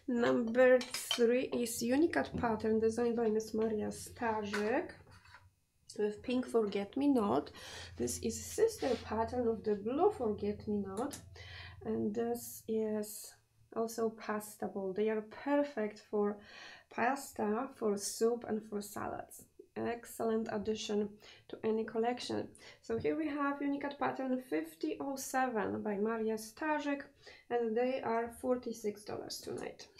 Number 3 is Unicat pattern designed by Miss Maria Starzyk with pink forget-me-not. This is sister pattern of the blue forget-me-not, and this is also pastable. They are perfect for pasta, for soup, and for salads. Excellent addition to any collection. So here we have Unicat pattern 5007 by Maria Starzyk, and they are $46 tonight.